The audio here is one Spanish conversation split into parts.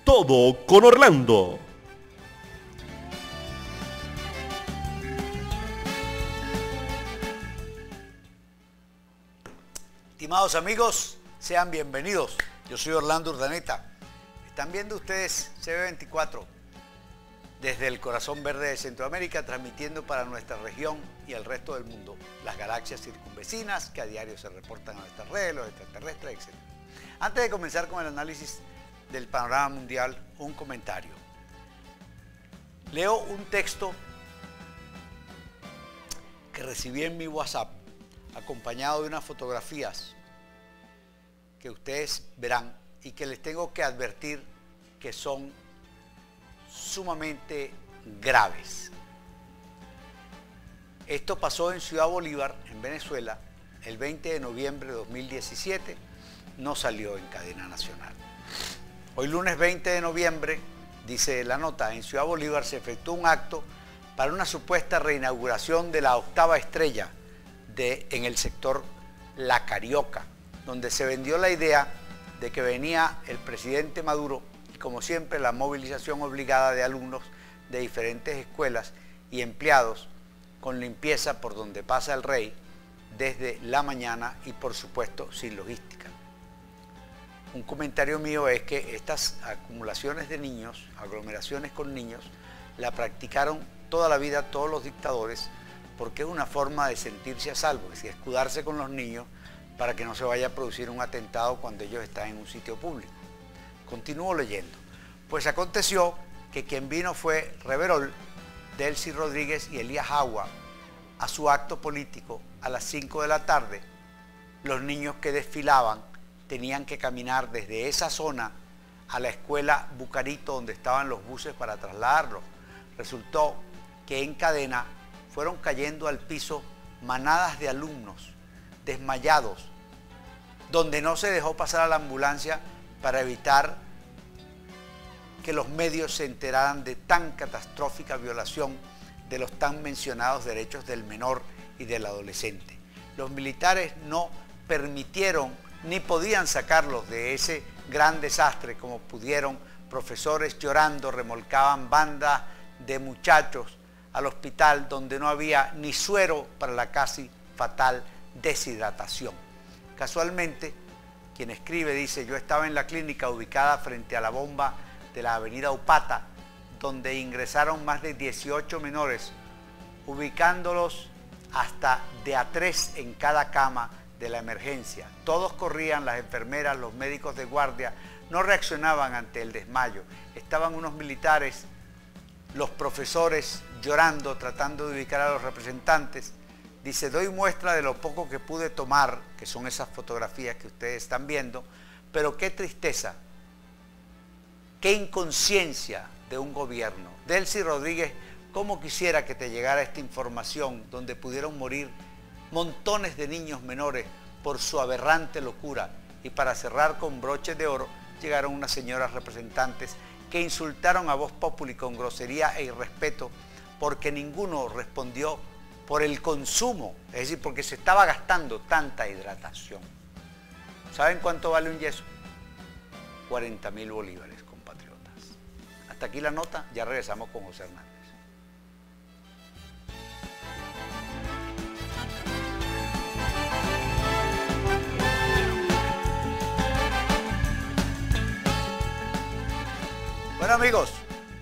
Todo con Orlando. Estimados amigos, sean bienvenidos. Yo soy Orlando Urdaneta. Están viendo ustedes CB24 desde el corazón verde de Centroamérica, transmitiendo para nuestra región y el resto del mundo las galaxias circunvecinas que a diario se reportan a nuestras redes, los extraterrestres, etc. Antes de comenzar con el análisis del panorama mundial, un comentario. Leo un texto que recibí en mi WhatsApp, acompañado de unas fotografías que ustedes verán y que les tengo que advertir que son sumamente graves. Esto pasó en Ciudad Bolívar, en Venezuela, el 20 de noviembre de 2017, no salió en cadena nacional. Hoy lunes 20 de noviembre, dice la nota, en Ciudad Bolívar se efectuó un acto para una supuesta reinauguración de la 8ª estrella en el sector La Carioca, donde se vendió la idea de que venía el presidente Maduro y, como siempre, la movilización obligada de alumnos de diferentes escuelas y empleados con limpieza por donde pasa el rey desde la mañana y, por supuesto, sin logística. Un comentario mío es que estas acumulaciones de niños, aglomeraciones con niños, la practicaron toda la vida todos los dictadores, porque es una forma de sentirse a salvo, es decir, escudarse con los niños para que no se vaya a producir un atentado cuando ellos están en un sitio público. Continúo leyendo. Pues aconteció que quien vino fue Reverol, Delcy Rodríguez y Elías Agua a su acto político a las 5 de la tarde. Los niños que desfilaban tenían que caminar desde esa zona a la escuela Bucarito, donde estaban los buses para trasladarlos. Resultó que en cadena fueron cayendo al piso manadas de alumnos desmayados, donde no se dejó pasar a la ambulancia para evitar que los medios se enteraran de tan catastrófica violación de los tan mencionados derechos del menor y del adolescente. Los militares no permitieron ni podían sacarlos de ese gran desastre como pudieron. Profesores llorando remolcaban bandas de muchachos al hospital donde no había ni suero para la casi fatal deshidratación. Casualmente, quien escribe dice: yo estaba en la clínica ubicada frente a la bomba de la avenida Upata, donde ingresaron más de 18 menores, ubicándolos hasta de a 3 en cada cama de la emergencia. Todos corrían, las enfermeras, los médicos de guardia, no reaccionaban ante el desmayo. Estaban unos militares, los profesores llorando, tratando de ubicar a los representantes. Dice: doy muestra de lo poco que pude tomar, que son esas fotografías que ustedes están viendo, pero qué tristeza, qué inconsciencia de un gobierno. Delcy Rodríguez, cómo quisiera que te llegara esta información, donde pudieron morir montones de niños menores por su aberrante locura. Y para cerrar con broches de oro, llegaron unas señoras representantes que insultaron a Voz Populi con grosería e irrespeto, porque ninguno respondió por el consumo, es decir, porque se estaba gastando tanta hidratación. ¿Saben cuánto vale un yeso? 40.000 bolívares, compatriotas. Hasta aquí la nota, ya regresamos con José Hernández. Bueno, amigos,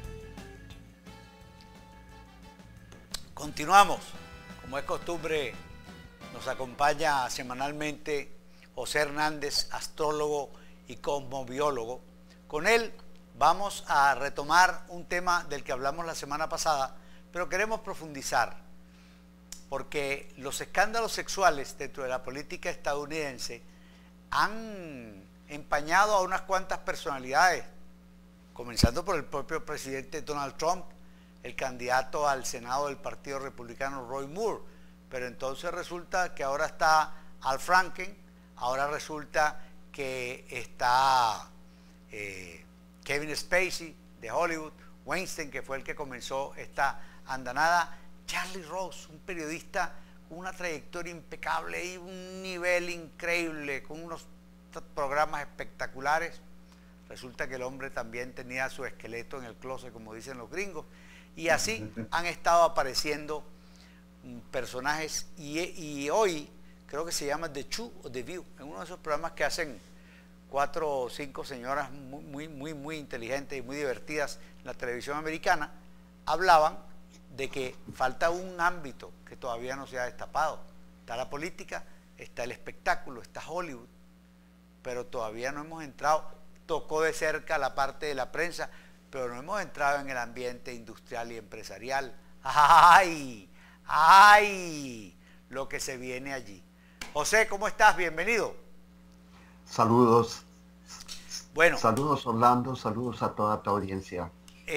continuamos. Como es costumbre, nos acompaña semanalmente José Hernández, astrólogo y cosmobiólogo. Con él vamos a retomar un tema del que hablamos la semana pasada, pero queremos profundizar, porque los escándalos sexuales dentro de la política estadounidense han empañado a unas cuantas personalidades, comenzando por el propio presidente Donald Trump, el candidato al Senado del Partido Republicano Roy Moore, pero entonces resulta que ahora está Al Franken, ahora resulta que está Kevin Spacey de Hollywood, Weinstein, que fue el que comenzó esta andanada, Charlie Rose, un periodista con una trayectoria impecable y un nivel increíble, con unos programas espectaculares, Resulta que el hombre también tenía su esqueleto en el closet, como dicen los gringos, y así han estado apareciendo personajes, y hoy creo que se llama The Chu o The View, en uno de esos programas que hacen 4 o 5 señoras muy inteligentes y muy divertidas en la televisión americana, hablaban de que falta un ámbito que todavía no se ha destapado. Está la política, está el espectáculo, está Hollywood, pero todavía no hemos entrado. Tocó de cerca la parte de la prensa, pero no hemos entrado en el ambiente industrial y empresarial. ¡Ay! ¡Ay! Lo que se viene allí. José, ¿cómo estás? Bienvenido. Saludos. Bueno. Saludos, Orlando, saludos a toda tu audiencia.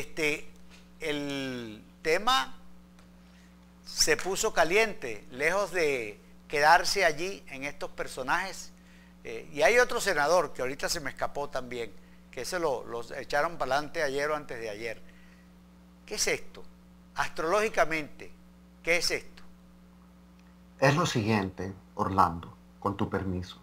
El tema se puso caliente, lejos de quedarse allí en estos personajes. Y hay otro senador que ahorita se me escapó también, que ese los echaron para adelante ayer o antes de ayer. ¿Qué es esto? Astrológicamente, ¿qué es esto? Es lo siguiente, Orlando, con tu permiso.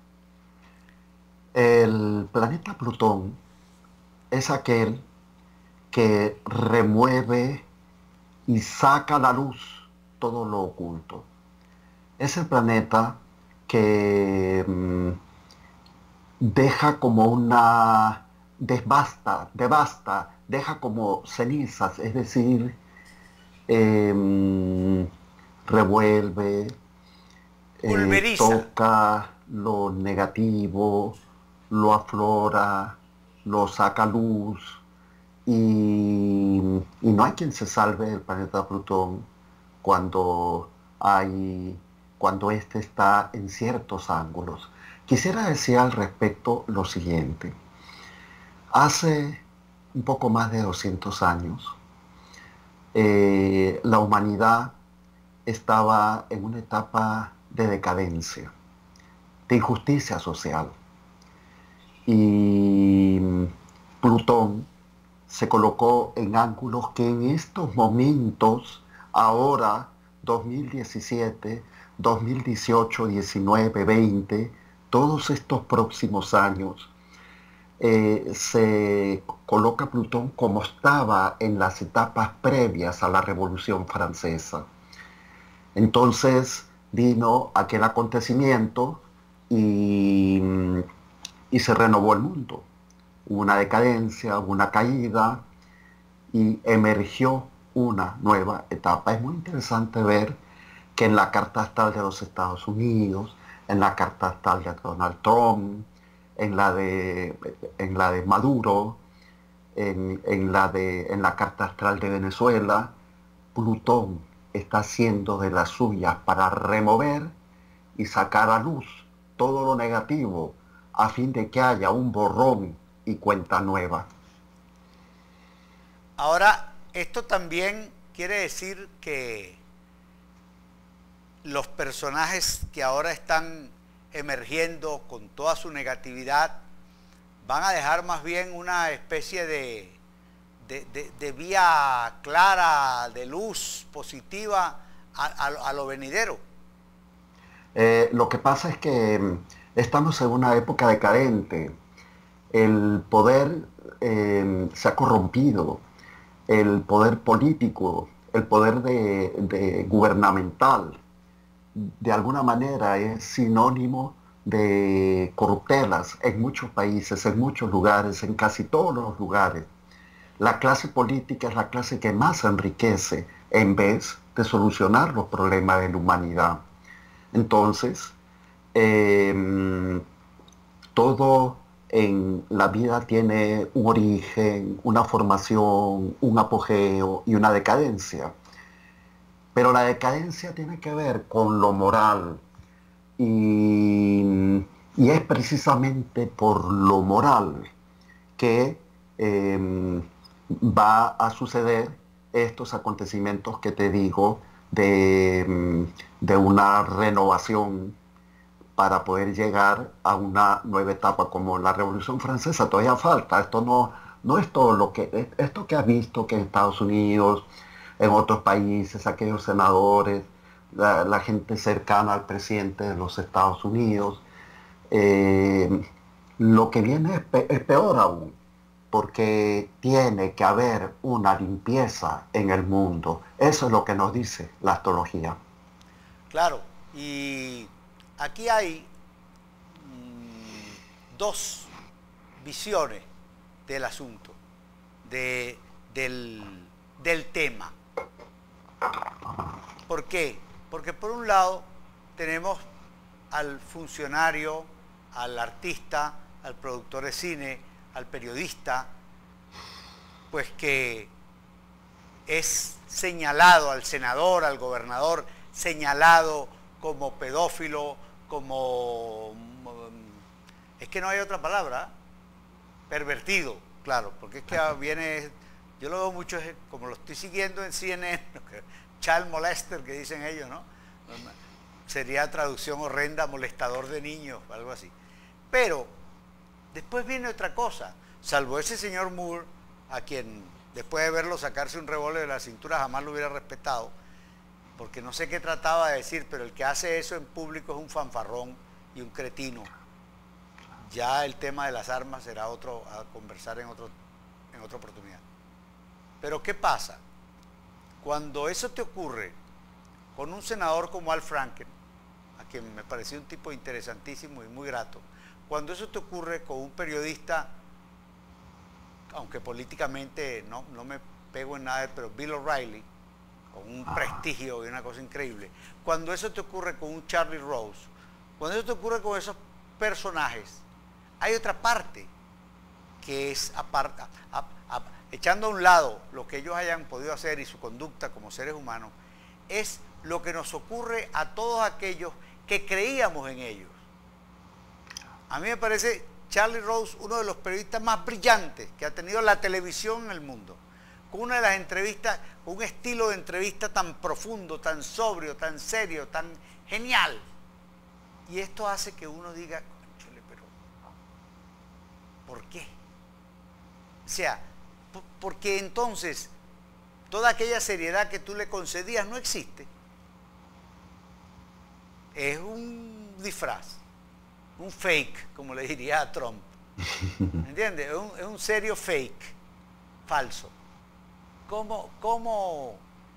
El planeta Plutón es aquel que remueve y saca a la luz todo lo oculto. Es el planeta que deja como una devasta, deja como cenizas, es decir, revuelve, toca lo negativo, lo aflora, lo saca a luz, y no hay quien se salve del planeta Plutón cuando este está en ciertos ángulos. Quisiera decir al respecto lo siguiente. Hace un poco más de 200 años, la humanidad estaba en una etapa de decadencia, de injusticia social. Y Plutón se colocó en ángulos que en estos momentos, ahora, 2017, 2018, 19, 20, todos estos próximos años, se coloca Plutón como estaba en las etapas previas a la Revolución Francesa. Entonces vino aquel acontecimiento y se renovó el mundo. Hubo una decadencia, hubo una caída y emergió una nueva etapa. Es muy interesante ver que en la carta astral de los Estados Unidos, en la carta astral de Donald Trump, en la de Maduro, en la carta astral de Venezuela, Plutón está haciendo de las suyas para remover y sacar a luz todo lo negativo a fin de que haya un borrón y cuenta nueva. Ahora, esto también quiere decir que los personajes que ahora están emergiendo con toda su negatividad van a dejar más bien una especie de vía clara, de luz positiva a lo venidero. Lo que pasa es que estamos en una época decadente. El poder se ha corrompido, el poder político, el poder gubernamental, de alguna manera es sinónimo de corruptelas en muchos países, en muchos lugares, en casi todos los lugares. La clase política es la clase que más enriquece en vez de solucionar los problemas de la humanidad. Entonces, todo en la vida tiene un origen, una formación, un apogeo y una decadencia. Pero la decadencia tiene que ver con lo moral y es precisamente por lo moral que va a suceder estos acontecimientos que te digo de una renovación para poder llegar a una nueva etapa como la Revolución Francesa. Todavía falta, esto no es todo lo que, esto que has visto que en Estados Unidos, en otros países, aquellos senadores, la gente cercana al presidente de los Estados Unidos, lo que viene es peor aún. porque tiene que haber una limpieza en el mundo. Eso es lo que nos dice la astrología. Claro, y aquí hay dos visiones del asunto, del tema. ¿Por qué? Porque por un lado tenemos al funcionario, al artista, al productor de cine, al periodista, pues que es señalado, al senador, al gobernador, señalado como pedófilo, como... es que no hay otra palabra, pervertido, claro, porque es que viene... Yo lo veo mucho, como lo estoy siguiendo en CNN, child molester, que dicen ellos, ¿no? Sería traducción horrenda, molestador de niños, algo así. Pero después viene otra cosa, salvo ese señor Moore, a quien después de verlo sacarse un revólver de la cintura jamás lo hubiera respetado, porque no sé qué trataba de decir, pero el que hace eso en público es un fanfarrón y un cretino. Ya el tema de las armas será otro a conversar en otra oportunidad. Pero ¿qué pasa? Cuando eso te ocurre con un senador como Al Franken, a quien me pareció un tipo interesantísimo y muy grato, cuando eso te ocurre con un periodista, aunque políticamente no me pego en nada, pero Bill O'Reilly, con un prestigio y una cosa increíble, cuando eso te ocurre con un Charlie Rose, cuando eso te ocurre con esos personajes, hay otra parte que es aparte, echando a un lado lo que ellos hayan podido hacer y su conducta como seres humanos, es lo que nos ocurre a todos aquellos que creíamos en ellos. A mí me parece Charlie Rose uno de los periodistas más brillantes que ha tenido la televisión en el mundo, con una de las entrevistas, con un estilo de entrevista tan profundo, tan sobrio, tan serio, tan genial. Y esto hace que uno diga, cónchale, pero ¿por qué? O sea, porque entonces toda aquella seriedad que tú le concedías no existe. Es un disfraz, un fake, como le diría a Trump. ¿Entiendes? Es un serio fake, falso. ¿Cómo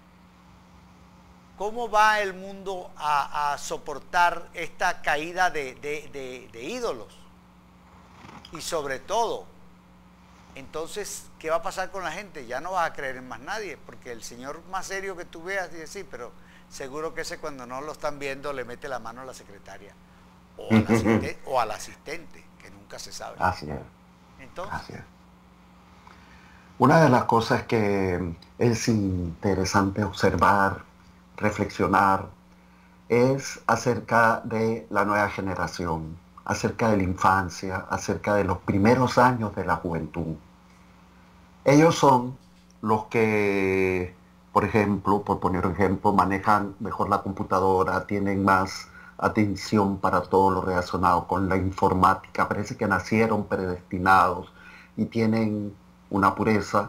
va el mundo a soportar esta caída de ídolos? Y sobre todo, entonces, ¿qué va a pasar con la gente? Ya no vas a creer en más nadie, porque el señor más serio que tú veas dice, sí, pero seguro que ese cuando no lo están viendo le mete la mano a la secretaria o al asistente, que nunca se sabe. Así es. Entonces, Así es. Una de las cosas que es interesante observar, reflexionar, es acerca de la nueva generación, acerca de la infancia, acerca de los primeros años de la juventud. Ellos son los que, por ejemplo, por poner un ejemplo, manejan mejor la computadora, tienen más atención para todo lo relacionado con la informática, parece que nacieron predestinados y tienen una pureza,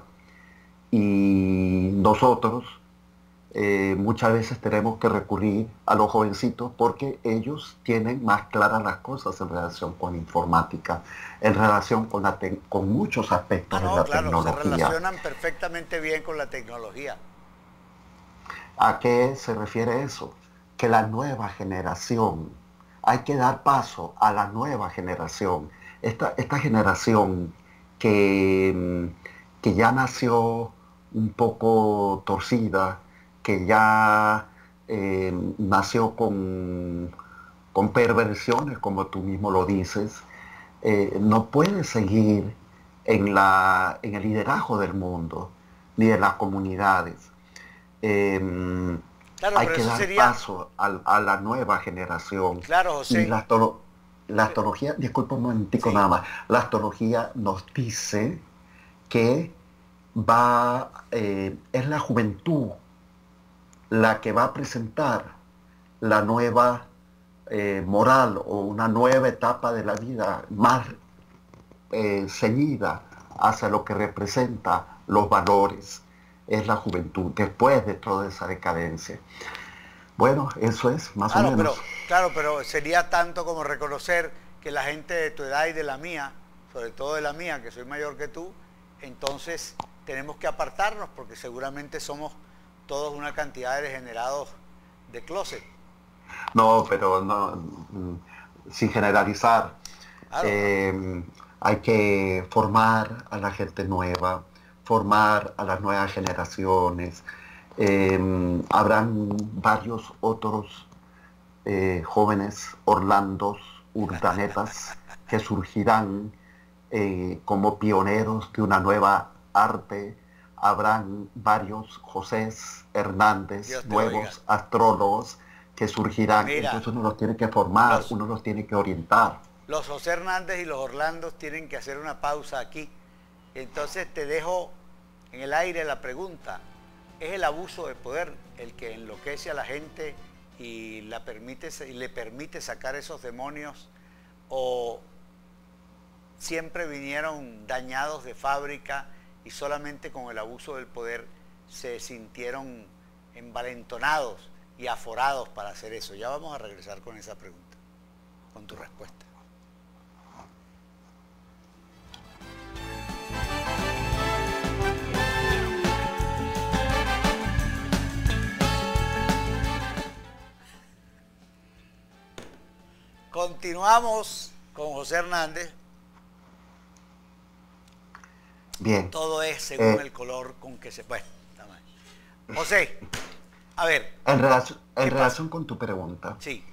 y nosotros muchas veces tenemos que recurrir a los jovencitos porque ellos tienen más claras las cosas en relación con informática, en relación con muchos aspectos de la tecnología. Se relacionan perfectamente bien con la tecnología. ¿A qué se refiere eso? Que la nueva generación, hay que dar paso a la nueva generación. Esta generación que ya nació un poco torcida, que ya nació con perversiones, como tú mismo lo dices, no puede seguir en el liderazgo del mundo, ni de las comunidades. Claro, hay que dar paso a la nueva generación. Claro, José. Y la astrología, disculpa un momentico nada más, la astrología nos dice que es la juventud la que va a presentar la nueva moral o una nueva etapa de la vida más ceñida hacia lo que representa los valores. Es la juventud, después de toda esa decadencia. Bueno, eso es más o menos. Pero sería tanto como reconocer que la gente de tu edad y de la mía, sobre todo de la mía, que soy mayor que tú, entonces tenemos que apartarnos porque seguramente somos todos una cantidad de degenerados de closet. No, pero no, sin generalizar. Claro. Hay que formar a la gente nueva, formar a las nuevas generaciones. Habrán varios otros jóvenes Orlandos, Urdanetas, que surgirán como pioneros de una nueva arte. Habrán varios Josés Hernández, nuevos astrólogos que surgirán. Mira, entonces uno los tiene que formar, uno los tiene que orientar. Los José Hernández y los Orlandos tienen que hacer una pausa aquí. Entonces te dejo en el aire la pregunta. ¿Es el abuso de poder el que enloquece a la gente y le permite sacar esos demonios? ¿O siempre vinieron dañados de fábrica y solamente con el abuso del poder se sintieron envalentonados y aforados para hacer eso? Ya vamos a regresar con esa pregunta, con tu respuesta. Continuamos con José Hernández. Bien. Todo es según el color con que se... Bueno, José, a ver. En relación con tu pregunta. Sí.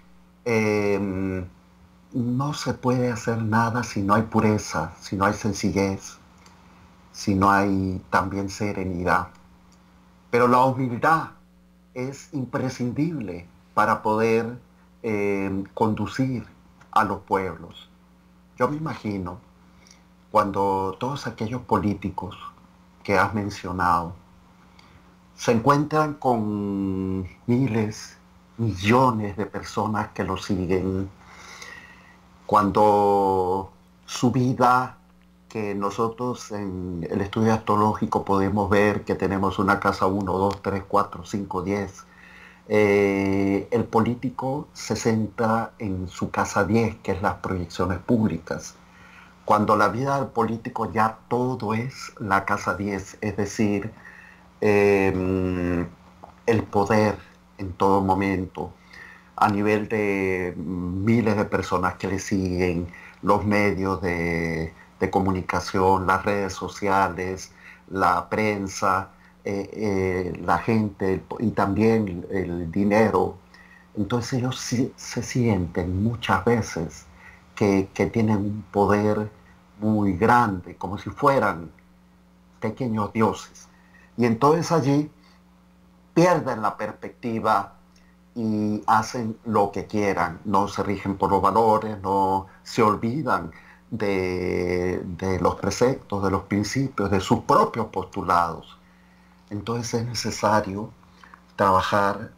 No se puede hacer nada si no hay pureza, si no hay sencillez, si no hay también serenidad. Pero la humildad es imprescindible para poder conducir a los pueblos. Yo me imagino cuando todos aquellos políticos que has mencionado se encuentran con miles, millones de personas que los siguen, cuando su vida, que nosotros en el estudio astrológico podemos ver que tenemos una casa 1, 2, 3, 4, 5, 10, el político se centra en su casa 10, que es las proyecciones públicas. Cuando la vida del político ya todo es la casa 10, es decir, el poder en todo momento, a nivel de miles de personas que le siguen, los medios de comunicación, las redes sociales, la prensa, la gente y también el dinero. Entonces ellos se sienten muchas veces que tienen un poder muy grande, como si fueran pequeños dioses. Y entonces allí pierden la perspectiva y hacen lo que quieran, no se rigen por los valores, no se olvidan de los preceptos, de los principios, de sus propios postulados. Entonces es necesario trabajar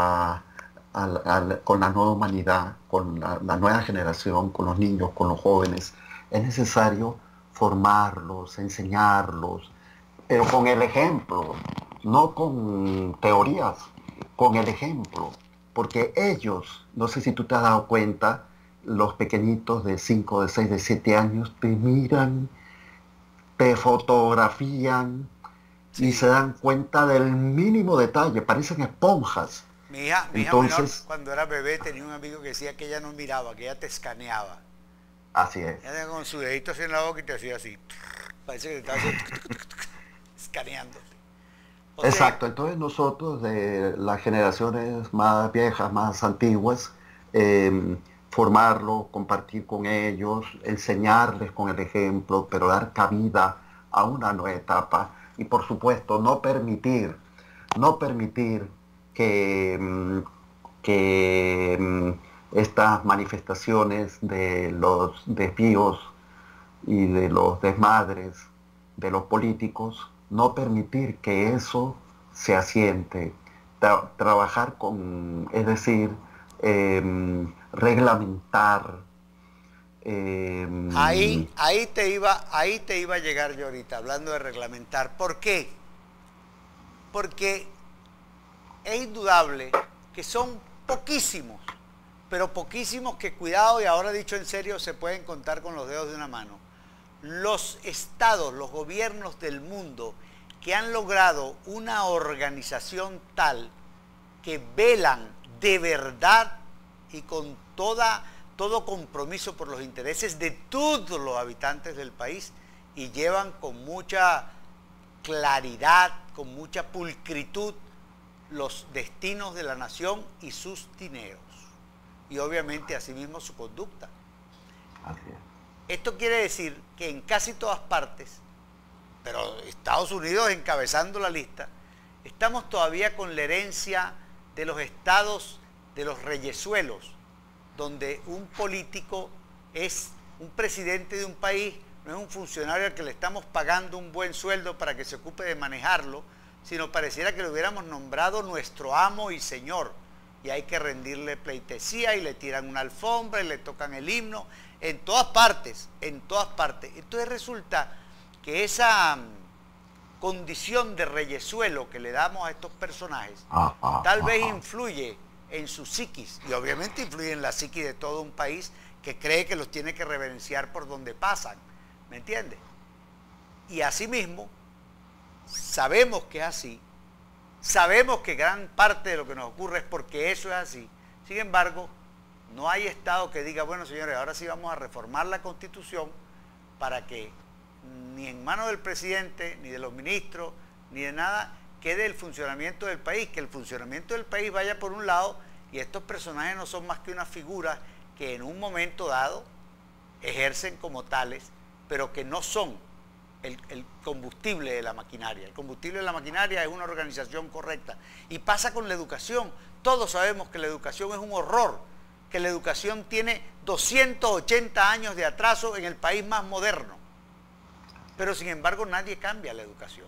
con la nueva humanidad, con la nueva generación, con los niños, con los jóvenes. Es necesario formarlos, enseñarlos, pero con el ejemplo, no con teorías, con el ejemplo. Porque ellos, no sé si tú te has dado cuenta, los pequeñitos de 5, de 6, de 7 años te miran, te fotografían, sí, y se dan cuenta del mínimo detalle, parecen esponjas. Mi hija Entonces, menor, cuando era bebé, tenía un amigo que decía que ella no miraba, que ella te escaneaba. Así es. Ella con su dedito así en la boca y te hacía así. Parece que te estaba escaneándote. Exacto, entonces nosotros de las generaciones más viejas, más antiguas, formarlos, compartir con ellos, enseñarles con el ejemplo, pero dar cabida a una nueva etapa y por supuesto no permitir que estas manifestaciones de los desvíos y de los desmadres de los políticos, no permitir que eso se asiente, trabajar con, es decir, reglamentar. Ahí te iba a llegar yo ahorita, hablando de reglamentar. ¿Por qué? Porque es indudable que son poquísimos, pero poquísimos que, cuidado, y ahora dicho en serio, se pueden contar con los dedos de una mano, los estados, los gobiernos del mundo que han logrado una organización tal que velan de verdad y con todo compromiso por los intereses de todos los habitantes del país y llevan con mucha claridad, con mucha pulcritud los destinos de la nación y sus dineros. Y obviamente asimismo su conducta. Así es. Esto quiere decir que en casi todas partes, pero Estados Unidos encabezando la lista, estamos todavía con la herencia de los estados, de los reyesuelos, donde un político es un presidente de un país, no es un funcionario al que le estamos pagando un buen sueldo para que se ocupe de manejarlo, sino pareciera que lo hubiéramos nombrado nuestro amo y señor, y hay que rendirle pleitesía y le tiran una alfombra y le tocan el himno, en todas partes, en todas partes. Entonces resulta que esa condición de reyesuelo que le damos a estos personajes, tal vez influye en su psiquis, y obviamente influye en la psiquis de todo un país que cree que los tiene que reverenciar por donde pasan, ¿me entiendes? Y asimismo, sabemos que es así, sabemos que gran parte de lo que nos ocurre es porque eso es así. Sin embargo, no hay Estado que diga, bueno señores, ahora sí vamos a reformar la Constitución para que ni en manos del presidente, ni de los ministros, ni de nada, quede el funcionamiento del país, que el funcionamiento del país vaya por un lado y estos personajes no son más que unas figuras que en un momento dado ejercen como tales, pero que no son el combustible de la maquinaria. El combustible de la maquinaria es una organización correcta. Y pasa con la educación. Todos sabemos que la educación es un horror, que la educación tiene 280 años de atraso en el país más moderno. Pero sin embargo nadie cambia la educación.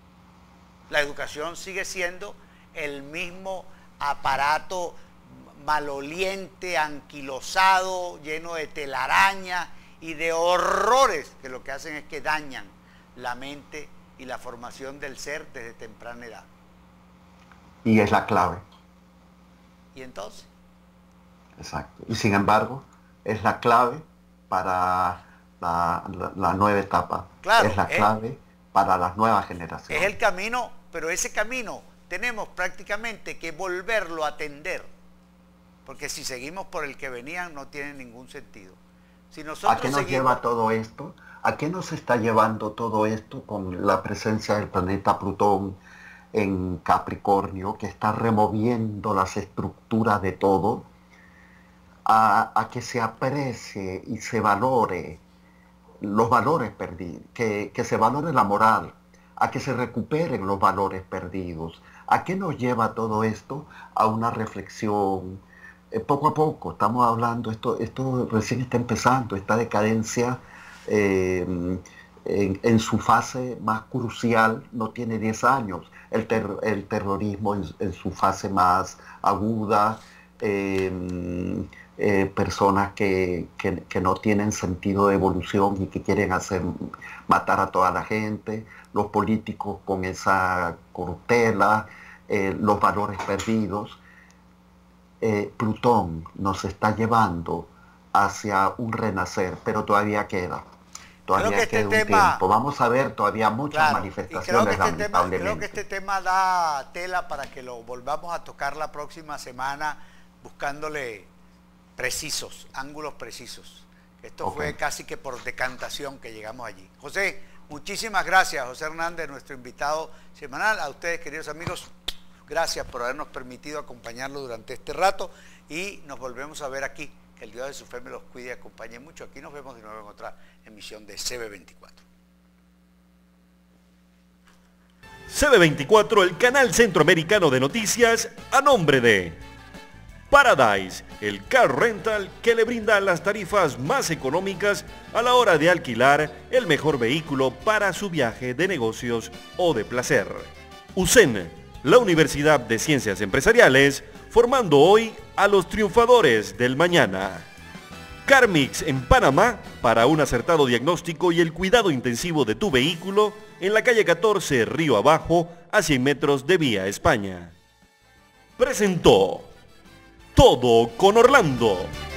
La educación sigue siendo el mismo aparato maloliente, anquilosado, lleno de telaraña y de horrores que lo que hacen es que dañan la mente y la formación del ser desde temprana edad. Y es la clave. ¿Y entonces? Exacto. Y sin embargo, es la clave para la nueva etapa. Claro, es la clave para las nuevas generaciones. Es el camino, pero ese camino tenemos prácticamente que volverlo a tender. Porque si seguimos por el que venían no tiene ningún sentido. Si nosotros ¿A qué nos lleva todo esto? ¿A qué nos está llevando todo esto con la presencia del planeta Plutón en Capricornio, que está removiendo las estructuras de todo? A que se aprecie y se valore los valores perdidos, que se valore la moral, a que se recuperen los valores perdidos. ¿A qué nos lleva todo esto? A una reflexión. Poco a poco, estamos hablando, esto recién está empezando, esta decadencia en su fase más crucial no tiene 10 años, el terrorismo en su fase más aguda, personas que no tienen sentido de evolución y que quieren matar a toda la gente, los políticos con esa corruptela, los valores perdidos. Plutón nos está llevando hacia un renacer, pero todavía queda. Todavía queda un tiempo. Vamos a ver todavía muchas manifestaciones, lamentablemente. Creo que este tema da tela para que lo volvamos a tocar la próxima semana, buscándole ángulos precisos. Esto fue casi que por decantación que llegamos allí. José, muchísimas gracias. José Hernández, nuestro invitado semanal. A ustedes, queridos amigos, gracias por habernos permitido acompañarlo durante este rato y nos volvemos a ver aquí. Que el Dios de su fe me los cuide y acompañe mucho. Aquí nos vemos de nuevo en otra emisión de CB24. CB24, el canal centroamericano de noticias, a nombre de Paradise, el car rental que le brinda las tarifas más económicas a la hora de alquilar el mejor vehículo para su viaje de negocios o de placer. UCEN, la Universidad de Ciencias Empresariales, formando hoy a los triunfadores del mañana. Carmix en Panamá, para un acertado diagnóstico y el cuidado intensivo de tu vehículo, en la calle 14, Río Abajo, a 100 metros de Vía España. Presentó Todo con Orlando.